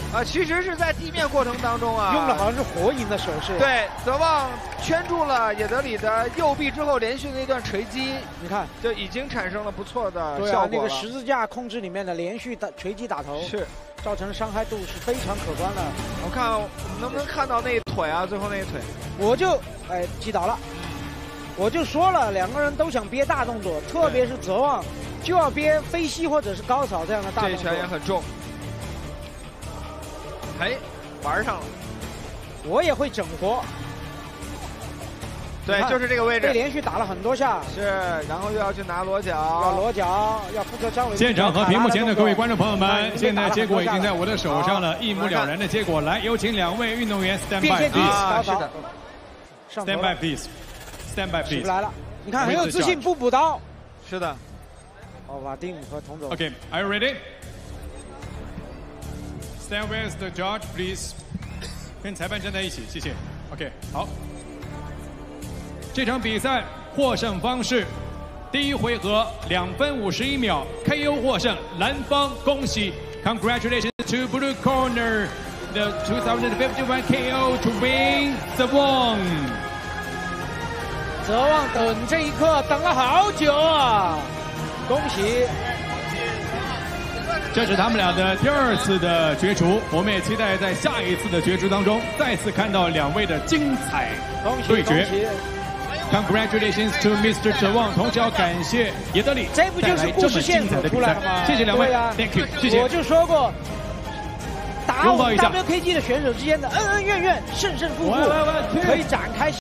其实是在地面过程当中啊， 用的好像是火影的手势。 对，泽旺圈住了野德里的右臂之后，连续的一段锤击， 你看就已经产生了不错的对效果了。 那个十字架控制里面的连续的锤击打头， 是造成伤害度是非常可观的。 我看我们能不能看到那腿啊，最后那腿， 我就击倒了。我就说了，2个人都想憋大动作，特别是泽旺就要憋飞膝或者是高扫这样的大动作。 这一拳也很重。哎，玩上了。 我也会整活。 对，就是这个位置。 被连续打了很多下。 是，然后又要去拿裸脚。 要裸脚，要复刻张伟。 现场和屏幕前的各位观众朋友们，现在结果已经在我的手上了，一目了然的结果。来，有请2位运动员 stand by please。 是的。 Stand by please。Stand by please。 起不来了，你看很有自信，不补刀。 是的。 瓦丁和童总。 Okay, are you ready? Stand with the judge, please. 跟裁判站在一起，谢谢。OK， 好。这场比赛获胜方式，第一回合2分51秒 KO 获胜，蓝方恭喜 ，Congratulations to blue corner, the 2051 KO to win Tsewang。 泽旺等这一刻等了好久啊，恭喜！ 这是他们俩的第2次的角逐，我们也期待在下一次的角逐当中再次看到2位的精彩对决。Congratulations to Mr. Tsewang， 同时要感谢野德里这不就是故事线索出来了吗？ 谢谢2位 ，Thank you， 谢谢。 我就说过，打我们 WKG 的选手之间的恩恩怨怨、胜胜负负，可以展开。